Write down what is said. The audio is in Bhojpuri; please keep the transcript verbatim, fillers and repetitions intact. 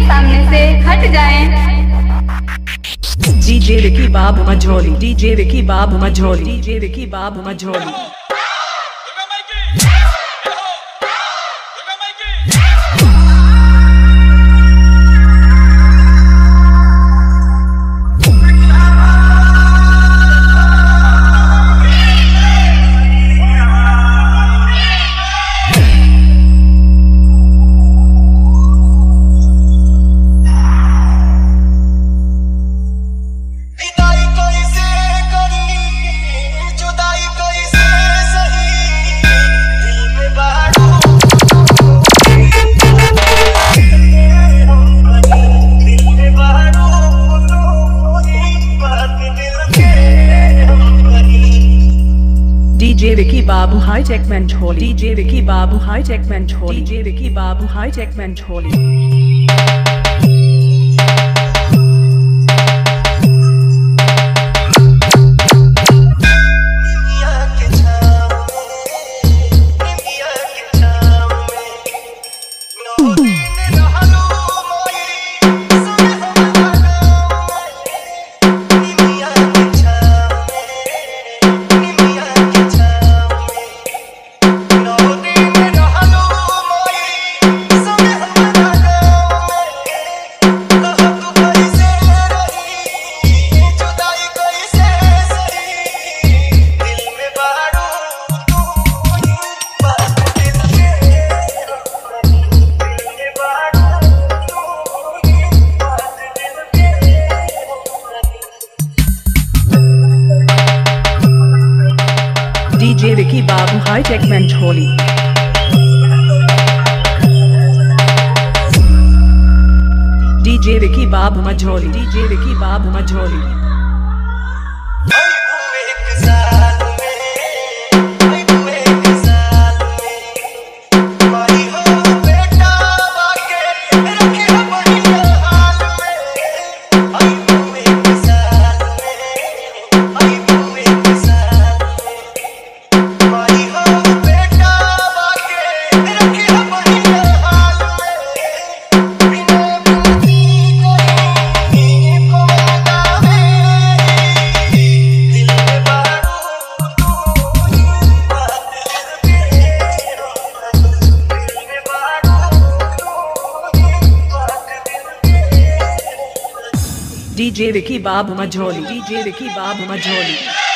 सामने से हट जाएं। DJ Vicky Babu Majholi, DJ Vicky Babu Majholi, DJ Vicky Babu Majholi. DJ Vicky Babu hi tech man झोली, DJ Vicky Babu hi tech man झोली, DJ Vicky Babu hi tech man झोली। DJ Vicky Babu hi tech man झोली। DJ Vicky Babu Majholi, DJ Vicky Babu Majholi. DJ Vicky Babu Majholi, DJ Vicky Babu Majholi.